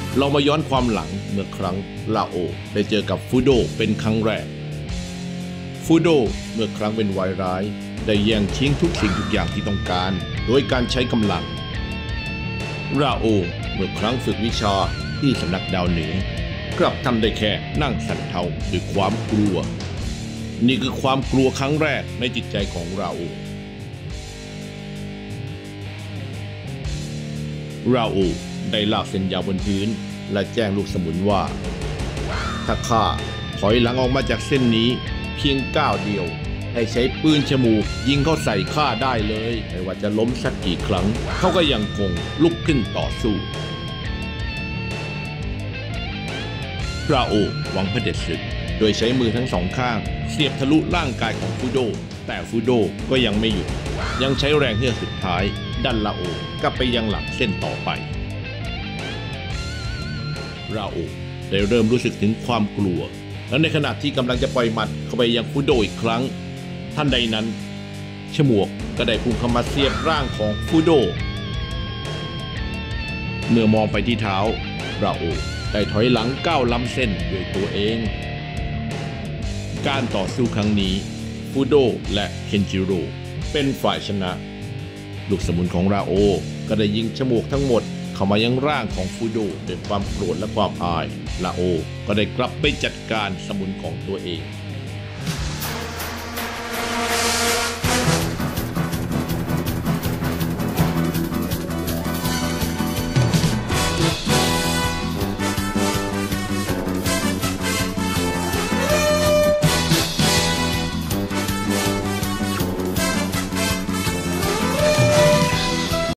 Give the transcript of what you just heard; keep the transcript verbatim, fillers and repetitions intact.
เรามาย้อนความหลังเมื่อครั้งลาโอได้เจอกับฟูโดเป็นครั้งแรกฟูโดเมื่อครั้งเป็นวายร้ายได้แย่งชิงทุกสิ่งทุกอย่างที่ต้องการโดยการใช้กำลังลาโอเมื่อครั้งฝึกวิชาที่สำนักดาวเหนือกลับทำได้แค่นั่งสั่นเทาด้วยความกลัวนี่คือความกลัวครั้งแรกในจิตใจของลาโอลาโอได้ลากเส้นยาวบนพื้นและแจ้งลูกสมุนว่าถ้าข้าถอยหลังออกมาจากเส้นนี้เพียงก้าวเดียวให้ใช้ปืนฉมูกยิงเข้าใส่ข้าได้เลยไม่ว่าจะล้มสักกี่ครั้งเขาก็ยังคงลุกขึ้นต่อสู้ลาโอหวังเผด็จศึกโดยใช้มือทั้งสองข้างเสียบทะลุร่างกายของฟูโดแต่ฟูโดก็ยังไม่หยุดยังใช้แรงเฮือกสุดท้ายดันลาโอกลับไปยังหลังเส้นต่อไปลาโอได้เริ่มรู้สึกถึงความกลัวและในขณะที่กำลังจะปล่อยหมัดเข้าไปยังฟูโดอีกครั้งทันใดนั้นฉมวกก็ได้พุ่งเข้ามาเสียบร่างของฟูโดเมื่อมองไปที่เท้าลาโอได้ถอยหลังก้าวล้ำเส้นด้วยตัวเองการต่อสู้ครั้งนี้ฟูโดและเคนจิโร่เป็นฝ่ายชนะลูกสมุนของลาโอก็ได้ยิงฉมวกทั้งหมดเข้ามายังร่างของฟูโดด้วยความโกรธและความอายลาโอก็ได้กลับไปจัดการสมุนของตัวเอง